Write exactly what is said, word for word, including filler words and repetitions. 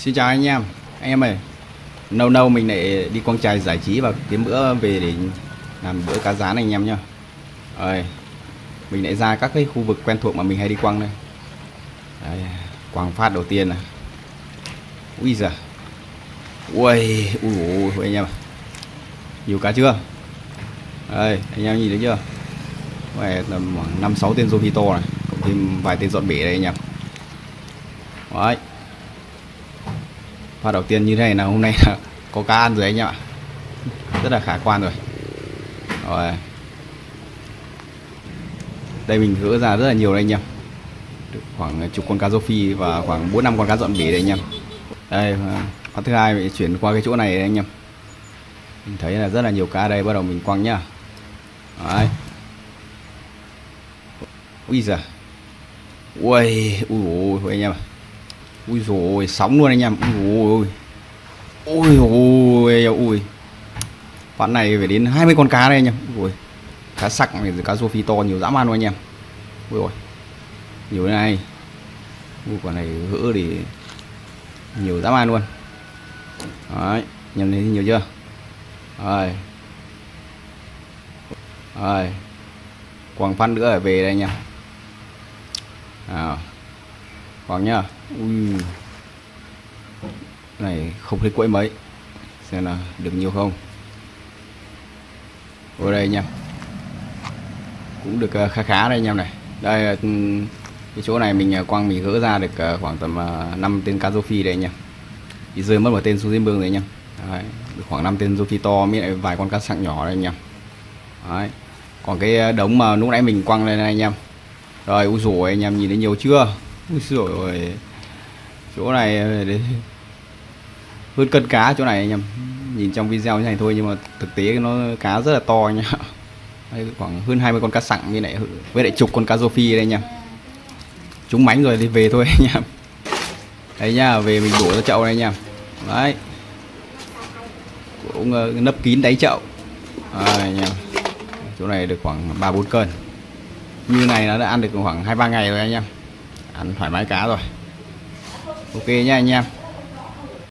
Xin chào anh em. Anh em ơi, lâu lâu mình lại đi quăng chài giải trí và kiếm bữa về để làm bữa cá rán anh em nhá. Rồi, mình lại ra các cái khu vực quen thuộc mà mình hay đi quăng đây. Đấy, quăng phát đầu tiên này. Ui giời. Ui, ui ui anh em. Nhiều cá chưa? Đây, anh em nhìn thấy chưa? Này tầm khoảng năm sáu tên Zofito này, cộng thêm vài tên dọn bể đây anh em. Đấy. Pha đầu tiên như thế này là hôm nay là có cá ăn rồi anh em ạ. Rất là khả quan rồi. Rồi. Đây mình gỡ ra rất là nhiều đây anh em. Được khoảng chục con cá rô phi và khoảng bốn năm con cá dọn bể đây anh em. Đây, pha thứ hai mình chuyển qua cái chỗ này đây anh em. Mình thấy là rất là nhiều cá đây, bắt đầu mình quăng nhá. Đấy. Ui giời. Ui, ui ui anh em. Ui rồi sóng luôn anh em. Ui ui ui ui. Ván này phải đến hai mươi con cá đây anh em. Ui. Cá sặc này, cá rô phi to nhiều dã man luôn anh em. Ui rồi. Nhiều thế này. Ui quả này gỡ thì nhiều dã man luôn. Đấy, nhầm thấy nhiều chưa? Rồi. Rồi. Quăng phát nữa về đây anh em. Nào. Quăng nhá. Ui. Này không thấy quẫy mấy. Xem là được nhiều không. Ở đây anh em. Cũng được khá khá đây anh em này. Đây cái chỗ này mình quăng mình gỡ ra được khoảng tầm năm tên cá rô phi đây anh em. Chỉ rơi mất một tên xuống dưới mương rồi anh em. Đấy, được khoảng năm tên rô phi to với lại vài con cá sặc nhỏ đây anh em. Đấy. Còn cái đống mà lúc nãy mình quăng lên đây anh em. Rồi ui dồi anh em nhìn thấy nhiều chưa? Ui dồi ôi. Chỗ này hơn cân cá chỗ này anh em. Nhìn trong video như này thôi nhưng mà thực tế nó cá rất là to anh em. Đây, khoảng hơn hai mươi con cá sặng với lại với lại chục con cá rô phi đây anh em. Chúng mánh rồi thì về thôi anh em. Đấy nha, về mình đổ ra chậu đây anh em. Đấy. Cũng nấp kín đáy chậu. Đấy, anh em. Chỗ này được khoảng ba bốn cân. Như này nó đã ăn được khoảng hai ba ngày rồi anh em. Ăn thoải mái cá rồi. Ok nha anh em.